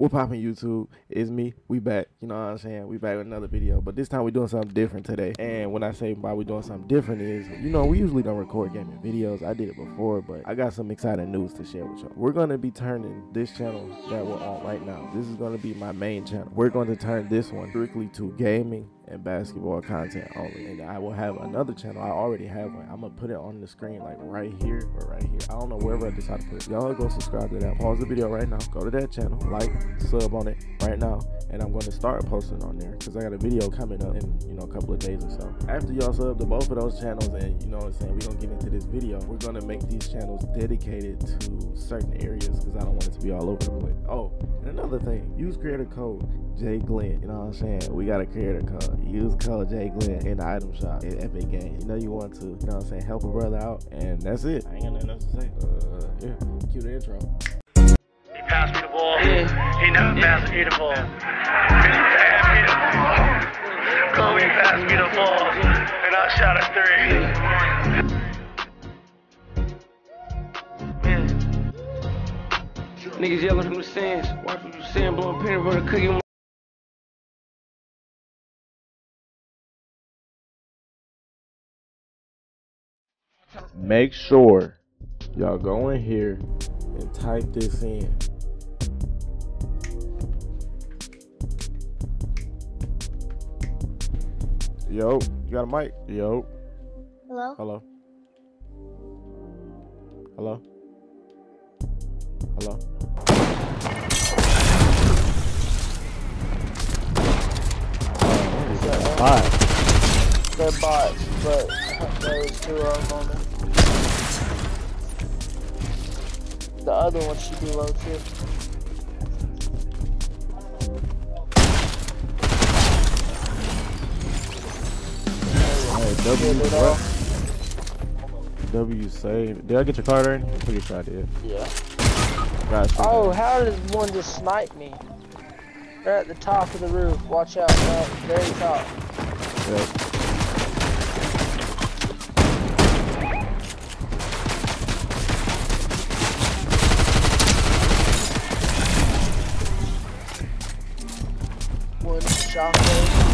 What poppin' YouTube? It's me. We back. You know what I'm saying? We back with another video. But this time we doing something different today. And when I say why we doing something different is, you know, we usually don't record gaming videos. I did it before, but I got some exciting news to share with y'all. We're gonna be turning this channel that we're on right now. This is gonna be my main channel. We're going to turn this one strictly to gaming and basketball content only. And I will have another channel. I already have one. I'm gonna put it on the screen like right here or right here. I don't know wherever I decide to put it. Y'all go subscribe to that. Pause the video right now. Go to that channel. Like, sub on it right now. And I'm going to start posting on there because I got a video coming up in, you know, a couple of days or so. After y'all sub to both of those channels and, you know what I'm saying, we're going to get into this video. We're going to make these channels dedicated to certain areas because I don't want it to be all over the place. Oh, and another thing, use creator code JGlenn. You know what I'm saying? We got a creator code. Use code JGlenn in the item shop at Epic Games. You know you want to, you know what I'm saying, help a brother out. And that's it. I ain't got nothing else to say. Yeah, cue the intro. He passed me the ball. He never passed me the ball. He passed me the ball, and I shot a three. Niggas yelling from the stands. Watch what you saying, blowing peanut butter cookie. Make sure y'all go in here and type this in. Yo, you got a mic? Yo. Hello? Hello. Hello. Hello. Five. They're bots, but there's two of them on there. The other one should be low too. W save. Did I get your card already? I'm pretty sure I did. Yeah. Gotcha. Oh, how does one just snipe me? They're at the top of the roof. Watch out, no, very top. Yep. One shotgun.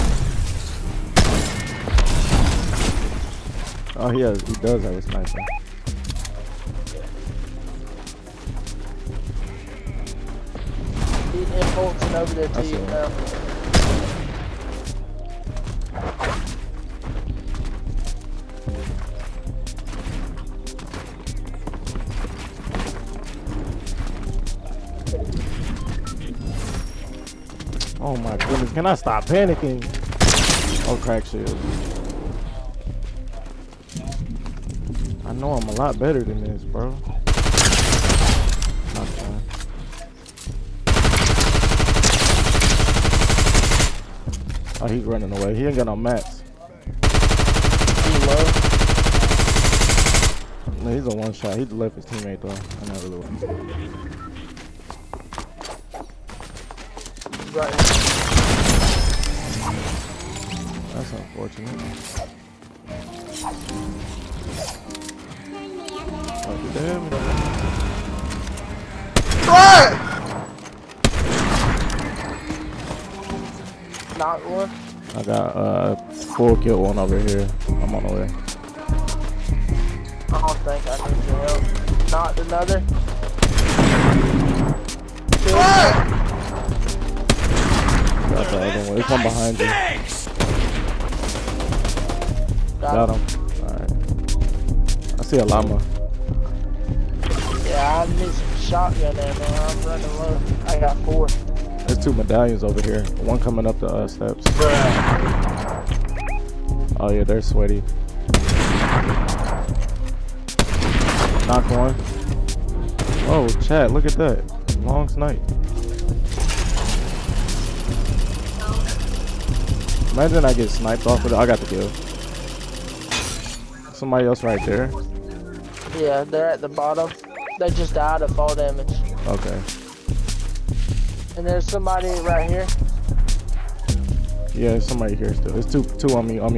Oh, he does have a sniper. He's impulsing over there to you now. Oh my goodness, can I stop panicking? Oh, crack shield. I know I'm a lot better than this, bro. Not fun. Oh, he's running away. He ain't got no mats. He low. No, he's a one shot. He left his teammate though. I know the little. Right. That's unfortunate. Oh, damn it. Knock one. I got full kill one over here. I'm on the way. I don't think I need your help. Knocked another. Got the other one. There's one behind you. Got him. Alright. I see a llama. Yeah, I need some shotgun there, man. I'm running low. I got 4. There's 2 medallions over here. One coming up the steps. Oh yeah, they're sweaty. Knock one. Oh, chat, look at that. Long snipe. Imagine I get sniped off of it. I got the kill. Somebody else right there. Yeah, they're at the bottom. They just died of fall damage. Okay. And there's somebody right here. Yeah, there's somebody here still. There's two on me.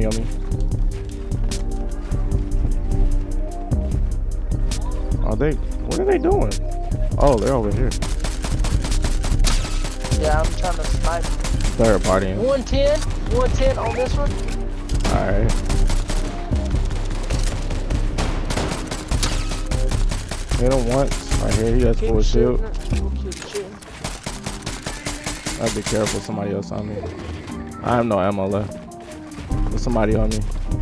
Are they? What are they doing? Oh, they're over here. Yeah, I'm trying to snipe him. Third party. 110 on this one. Alright. Hit him once. Right here, he has Keep full shield. shooting. We'll keep shooting. I'll be careful, somebody else on me. I have no ammo left. There's somebody on me.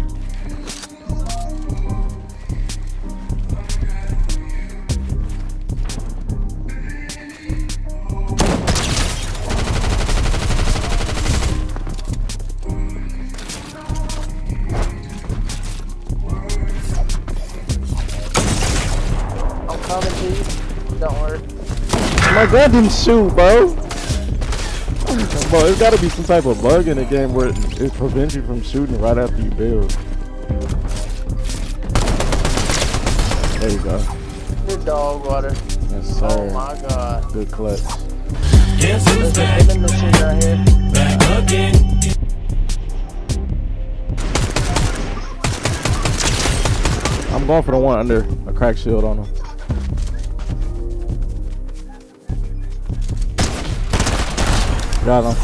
I'm coming to you. Don't worry. My gun didn't shoot, bro. Bro, there's gotta be some type of bug in the game where it prevents you from shooting right after you build. There you go. Good dog water. Yes, sir. Oh my god. Good clutch. Guess who's back? There's a machine right here. Back again. I'm going for the one under a crack shield on him. Got him.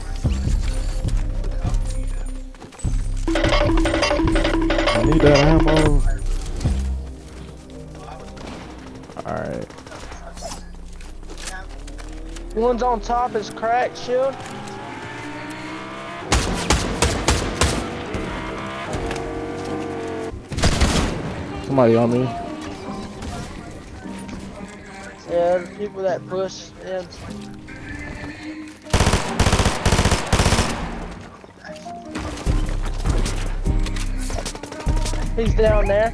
I need that ammo. Alright. One's on top is cracked shield. Somebody on me. Yeah, the people that push in. He's down there.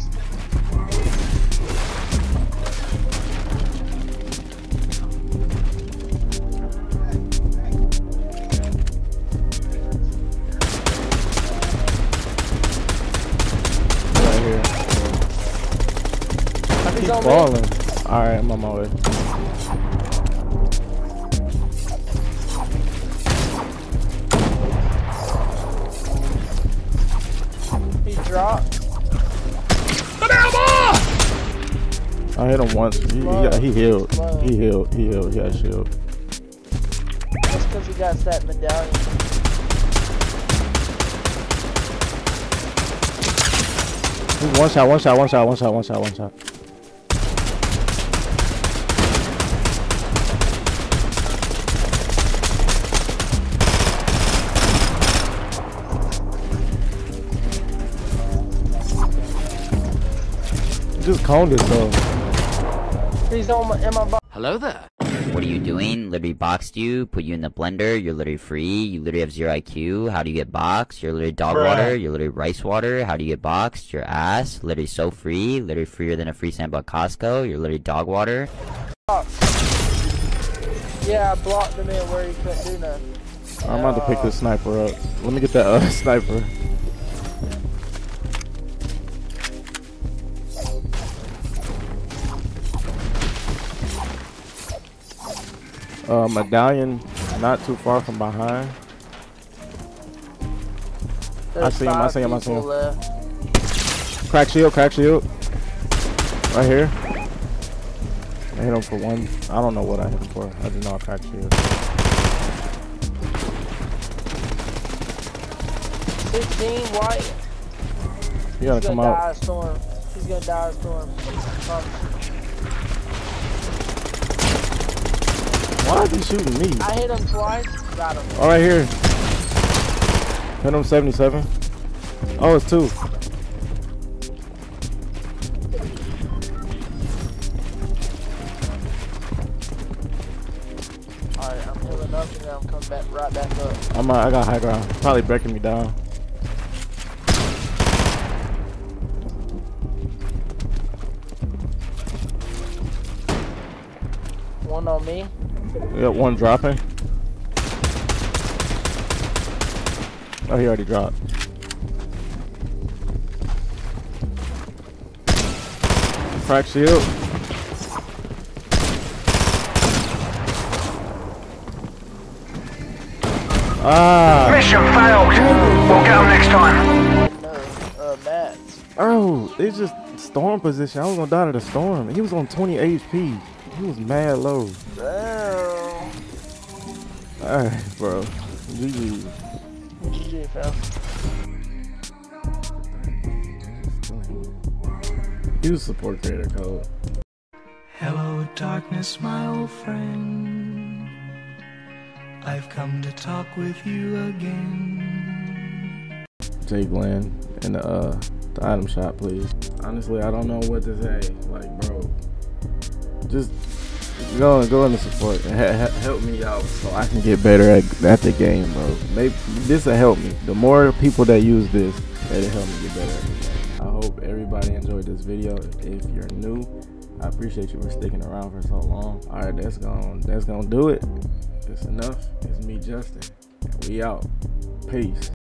Right here. He's He's on me. falling. Alright, I'm on my way. He dropped. I hit him once. He healed. He healed. He healed. He had a shield. That's because he got that medallion. He's one shot, one shot, one shot, one shot, one shot, one shot. He just coned it though. He's in my box. Hello there. What are you doing? Literally boxed you, put you in the blender, you're literally free, you literally have 0 IQ, how do you get boxed? You're literally dog water, you're literally rice water, how do you get boxed? Your ass, literally so free, literally freer than a free sample at Costco, you're literally dog water. Yeah, I blocked him in where he couldn't do nothing. I'm about to pick this sniper up. Let me get that sniper. Medallion not too far from behind. I see him, I see him, I see him. Crack shield, crack shield. Right here. I hit him for one. I don't know what I hit him for. I did not crack shield. 16 white. You gotta come out. He's gonna die a storm. Why is he shooting me? I hit him twice. Got him. Oh, right here. Hit him 77. Oh, it's two. Alright, I'm healing up and then I'm coming back right back up. I got high ground. Probably breaking me down. One on me. We got one dropping. Oh, he already dropped. Crack shield. Ah. Mission failed. We'll get them next time. No, Matt. Oh, it's just storm position. I was gonna die to the storm. He was on 20 HP. He was mad low. Damn. Alright, bro. GG. GG, fam. Use support creator code. Hello, darkness, my old friend. I've come to talk with you again. Jake Glenn in the item shop, please. Honestly, I don't know what to say. Like, bro, just go into support and help me out so I can get better at the game, bro. Maybe this will help me. The more people that use this, it'll help me get better at the game. I hope everybody enjoyed this video. If you're new, I appreciate you for sticking around for so long. All right, that's gonna do it. It's enough. It's me, Justin, and we out. Peace.